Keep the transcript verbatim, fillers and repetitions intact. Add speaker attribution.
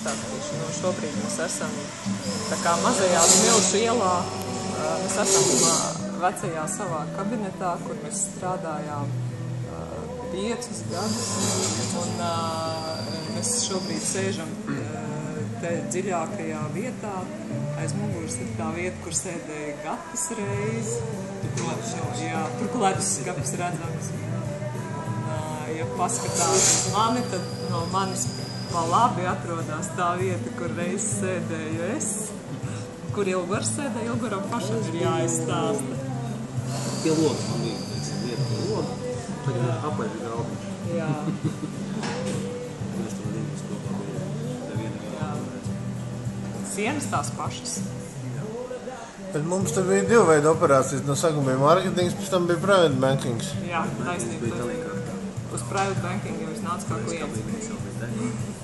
Speaker 1: pastāstīšu. Nu, šobrīd mēs esam tā kā mazajā Smilšu ielā. Mēs esam vecajā savā kabinetā, kur mēs strādājām piecus gadus. Un mēs šobrīd sēžam te dziļākajā vietā. Aiz muguras ir tā vieta, kur sēdēja Gatis reiz.
Speaker 2: Tur ledus jau.
Speaker 1: Jā, tur ledus Gatis redzams. Ja paskatās uz mani, tad no manis pa labi atrodas tā vieta, kur reiz sēdēju es, kur Ilgars sēdēja. Ilgaram pašam ir jāizstāsta.
Speaker 2: Tie logi man bija, teiksim, vieta pie logi, tagad ir apaļi galdiņš.
Speaker 1: Jā.
Speaker 2: Mēs tur rīgas kopā bija neviena galdiņa.
Speaker 1: Sienas tās pašas.
Speaker 3: Bet mums tur bija divu veidu operācijas. No sākuma bija marketings, pēc tam bija private bankings.
Speaker 1: Jā, taisnība. Uz private banking jau es nācu kā klients.